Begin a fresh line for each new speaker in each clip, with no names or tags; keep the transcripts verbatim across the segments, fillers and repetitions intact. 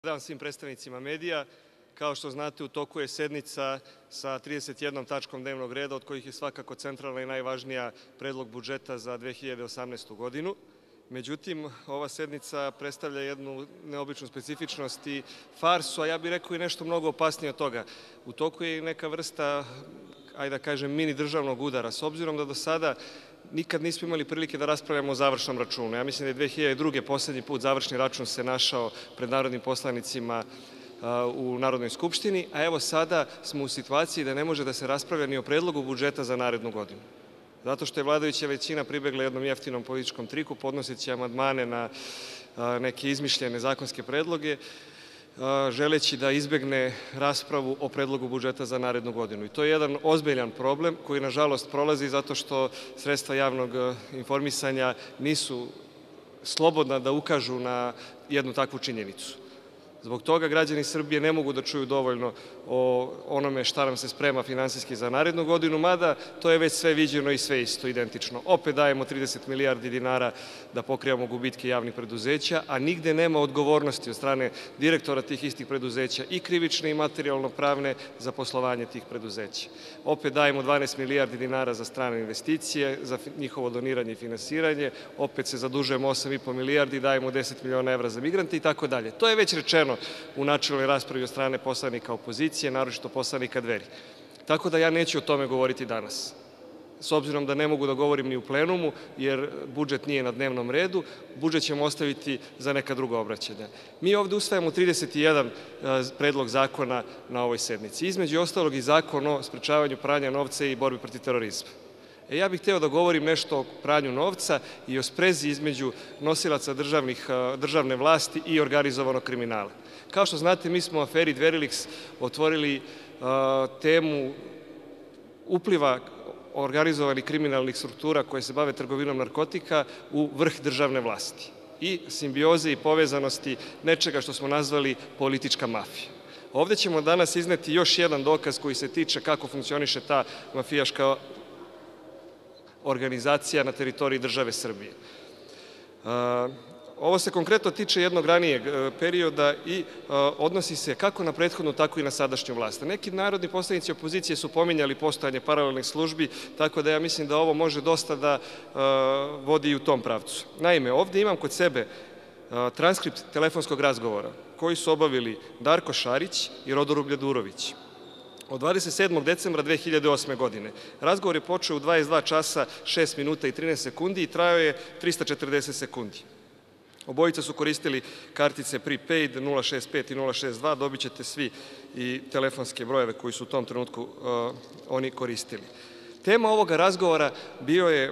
Dan svim predstavnicima medija. Kao što znate, u toku je sednica sa trideset jednom tačkom dnevnog reda, od kojih je svakako centralna i najvažnija predlog budžeta za dve hiljade osamnaestu. godinu. Međutim, ova sednica predstavlja jednu neobičnu specifičnost i farsu, a ja bih rekao i nešto mnogo opasnije od toga. U toku je i neka vrsta, ajde da kažem, mini državnog udara, s obzirom da do sada nikad nismo imali prilike da raspravljamo o završnom računu. Ja mislim da je dve hiljade druge. poslednji put završni račun se našao pred narodnim poslanicima u Narodnoj skupštini, a evo sada smo u situaciji da ne može da se raspravlja ni o predlogu budžeta za narednu godinu. Zato što je vladajuća većina pribegla jednom jeftinom političkom triku, podnoseći amandmane na neke izmišljene zakonske predloge, želeći da izbegne raspravu o predlogu budžeta za narednu godinu. I to je jedan ozbiljan problem koji, nažalost, prolazi zato što sredstva javnog informisanja nisu slobodna da ukažu na jednu takvu činjenicu. Zbog toga građani Srbije ne mogu da čuju dovoljno o onome šta nam se sprema finansijski za narednu godinu, mada to je već sve viđeno i sve isto, identično. Opet dajemo trideset milijardi dinara da pokrivamo gubitke javnih preduzeća, a nigde nema odgovornosti od strane direktora tih istih preduzeća, i krivične i materijalno-pravne, za poslovanje tih preduzeća. Opet dajemo dvanaest milijardi dinara za strane investicije, za njihovo doniranje i finansiranje, opet se zadužujemo osam i po milijardi, dajemo deset miliona evra za migrante i tako dalje. To je već rečeno u načelnoj raspravi od strane poslanika opozicije, naročito poslanika Dveri. Tako da ja neću o tome govoriti danas. S obzirom da ne mogu da govorim ni u plenumu, jer budžet nije na dnevnom redu, budžet ćemo ostaviti za neka druga obraćanja. Mi ovde usvajamo trideset jedan predlog zakona na ovoj sednici. Između ostalog i Zakon o sprečavanju pranja novca i borbi protiv terorizma. E, ja bih hteo da govorim nešto o pranju novca i o sprezi između nosilaca državne vlasti i organizovanog kriminala. Kao što znate, mi smo u aferi Dveriliks otvorili temu upliva organizovanih kriminalnih struktura koje se bave trgovinom narkotika u vrh državne vlasti i simbioze i povezanosti nečega što smo nazvali politička mafija. Ovde ćemo danas izneti još jedan dokaz koji se tiče kako funkcioniše ta mafijaška organizacija na teritoriji države Srbije. Ovo se konkretno tiče jednog ranijeg perioda i odnosi se kako na prethodnu, tako i na sadašnju vlast. Neki narodni poslanici opozicije su pominjali postojanje paralelnih službi, tako da ja mislim da ovo može dosta da vodi i u tom pravcu. Naime, ovde imam kod sebe transkript telefonskog razgovora koji su obavili Darko Šarić i Rodorublje Durović od dvadeset sedmog decembra dve hiljade osme. godine. Razgovor je počeo u dvadeset dva časa šest minuta i trinaest sekundi i trajao je trista četrdeset sekundi. Obojica su koristili kartice prepaid nula šest pet i nula šest dva, dobit ćete svi i telefonske brojeve koji su u tom trenutku oni koristili. Tema ovoga razgovora bio je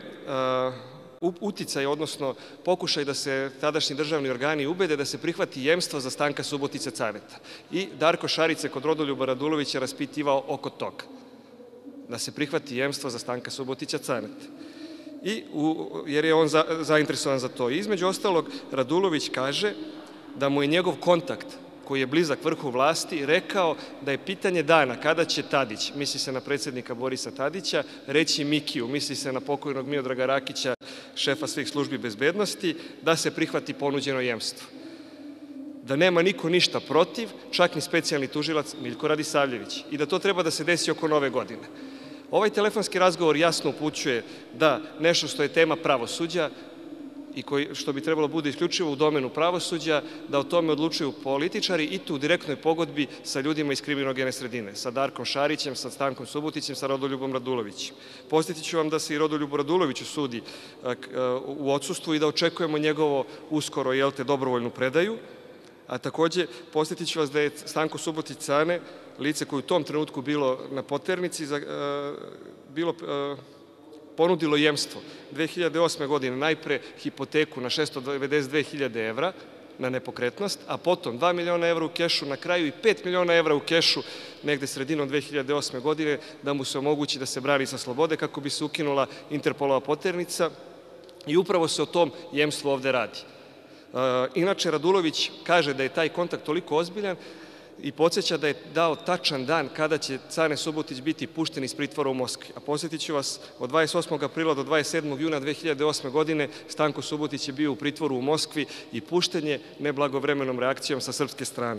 uticaj, odnosno pokušaj da se tadašnji državni organi ubede da se prihvati jemstvo za Stanka Subotića Caneta. I Darko Šarić se kod Rodoljuba Radulovića raspitivao oko toga, da se prihvati jemstvo za Stanka Subotića Caneta. Jer je on zainteresovan za to. Između ostalog, Radulović kaže da mu je njegov kontakt, koji je blizak vrhu vlasti, rekao da je pitanje dana kada će Tadić, misli se na predsednika Borisa Tadića, reći Mikiju, misli se na pokojnog Miodraga Rakića, šefa svih službi bezbednosti, da se prihvati ponuđeno jemstvo. Da nema niko ništa protiv, čak ni specijalni tužilac Miljko Radisavljević, i da to treba da se desi oko nove godine. Ovaj telefonski razgovor jasno upućuje da nešto što je tema pravosuđa i što bi trebalo bude isključivo u domenu pravosuđa, da o tome odlučuju političari i to u direktnoj pogodbi sa ljudima iz kriminogene sredine, sa Darkom Šarićem, sa Stankom Subotićem, sa Rodoljubom Radulovićem. Podsjetiću vam da se i Rodoljubu Raduloviću sudi u odsustvu i da očekujemo njegovo uskoro, jel te, dobrovoljnu predaju, a takođe podsjetiću vas da je Stanko Subotić Cane, lice koje u tom trenutku bilo na poternici, bilo ponudilo jemstvo dve hiljade osme. godine, najpre hipoteku na šesto devedeset dve hiljade evra na nepokretnost, a potom dva miliona evra u kešu, na kraju i pet miliona evra u kešu negde sredinom dve hiljade osme. godine, da mu se omogući da se brani sa slobode kako bi se ukinula Interpolova poternica, i upravo se o tom jemstvu ovde radi. Inače, Radulović kaže da je taj kontakt toliko ozbiljan i podsjeća da je dao tačan dan kada će Cane Subotić biti pušten iz pritvora u Moskvi. A podsjetit ću vas, od dvadeset osmog aprila do dvadeset sedmog juna dve hiljade osme. godine Stanko Subotić je bio u pritvoru u Moskvi i pušten je neblagovremenom reakcijom sa srpske strane.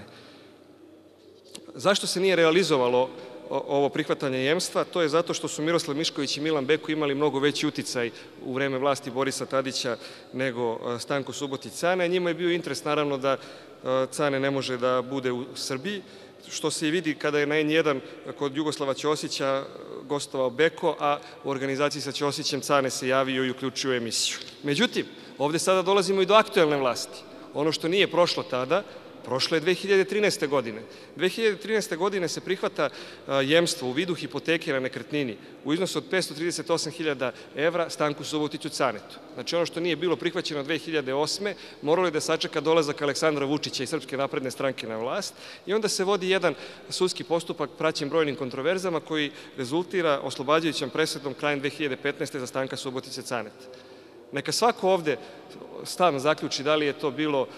Zašto se nije realizovalo ovo prihvatanje jemstva? To je zato što su Miroslav Mišković i Milan Beko imali mnogo veći uticaj u vreme vlasti Borisa Tadića nego Stanko Subotić Cane. Njima je bio interes, naravno, da Cane ne može da bude u Srbiji, što se i vidi kada je na N jedan kod Jugoslava Ćosića gostovao Beko, a u organizaciji sa Ćosićem Cane se javio i uključio emisiju. Međutim, ovde sada dolazimo i do aktuelne vlasti. Ono što nije prošlo tada, prošlo je dve hiljade trinaeste. godine. dve hiljade trinaeste. godine se prihvata jemstvo u vidu hipoteke na nekretnini u iznosu od petsto trideset osam hiljada evra Stanku Subotiću Canetu. Znači, ono što nije bilo prihvaćeno dve hiljade osme. moralo je da sačeka dolazak Aleksandra Vučića i Srpske napredne stranke na vlast i onda se vodi jedan sudski postupak praćen brojnim kontroverzama koji rezultira oslobađajućom presudom krajem dve hiljade petnaeste. za Stanka Subotića Caneta. Neka svako ovde sam zaključi da li je to bilo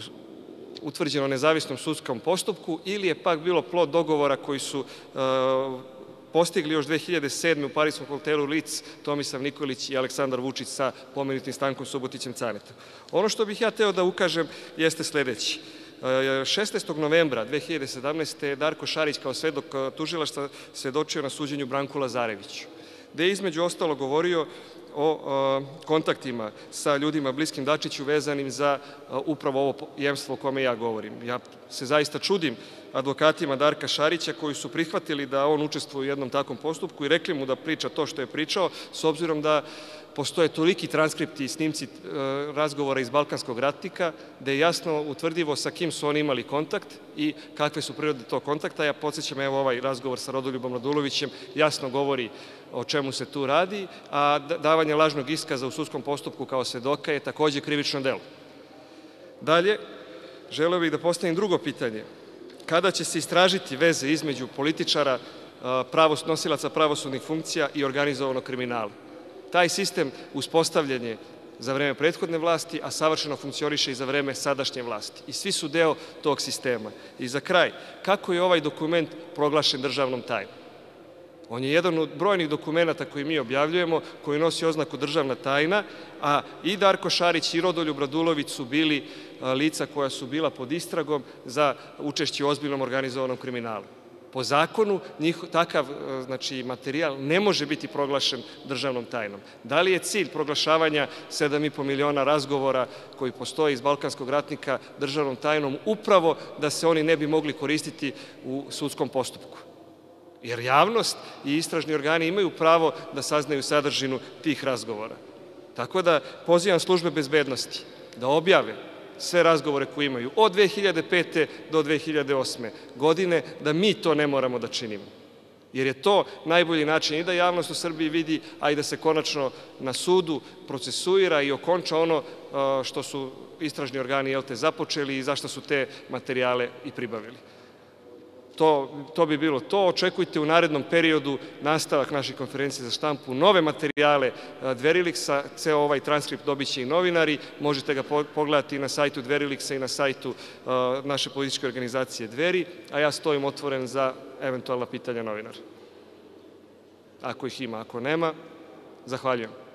utvrđeno nezavisnom sudskom postupku ili je pak bilo plod dogovora koji su postigli još dve hiljade sedme. u Pariskom hotelu Lic Tomislav Nikolić i Aleksandar Vučić sa pomenutim Stankom Subotićem Canetom. Ono što bih ja hteo da ukažem jeste sledeći. šesnaestog novembra dve hiljade sedamnaeste. Darko Šarić kao svedok tužilaštva svedočio na suđenju Branku Lazareviću, gde je između ostalo govorio o kontaktima sa ljudima bliskim Dačiću vezanim za upravo ovo jemstvo o kome ja govorim. Ja se zaista čudim advokatima Darka Šarića koji su prihvatili da on učestvuje u jednom takvom postupku i rekli mu da priča to što je pričao, s obzirom da postoje toliki transkripti i snimci razgovora iz Balkanskog ratnika, da je jasno utvrdivo sa kim su oni imali kontakt i kakve su prirode tog kontakta. Ja podsjećam, evo ovaj razgovor sa Rodoljubom Radulovićem jasno govori o čemu se tu radi, a davanje lažnog iskaza u sudskom postupku kao svedoka je takođe krivično delo. Dalje, želeo bih da postavim drugo pitanje. Kada će se istražiti veze između političara, nosilaca pravosudnih funkcija i organizovanog kriminala? Taj sistem uspostavljen je za vreme prethodne vlasti, a savršeno funkcioniše i za vreme sadašnje vlasti. I svi su deo tog sistema. I za kraj, kako je ovaj dokument proglašen državnom tajnom? On je jedan od brojnih dokumenata koji mi objavljujemo, koji nosi oznaku državna tajna, a i Darko Šarić i Rodoljub Radulović su bili lica koja su bila pod istragom za učešće u ozbiljnom organizovanom kriminalu. Po zakonu, takav materijal ne može biti proglašen državnom tajnom. Da li je cilj proglašavanja sedam i po miliona razgovora koji postoje iz Balkanskog ratnika državnom tajnom upravo da se oni ne bi mogli koristiti u sudskom postupku? Jer javnost i istražni organi imaju pravo da saznaju sadržinu tih razgovora. Tako da pozivam službe bezbednosti da objave sve razgovore koje imaju od dve hiljade pete. do dve hiljade osme. godine, da mi to ne moramo da činimo. Jer je to najbolji način i da javnost u Srbiji vidi, a i da se konačno na sudu procesuira i okonča ono što su istražni organi započeli i zašto su te materijale i pribavili. To bi bilo to. Očekujte u narednom periodu nastavak naših konferencija za štampu, nove materijale Dveriliksa, ceo ovaj transkript dobiće i novinari, možete ga pogledati i na sajtu Dveriliksa i na sajtu naše političke organizacije Dveri, a ja stojim otvoren za eventualna pitanja novinara. Ako ih ima, ako nema, zahvaljujem.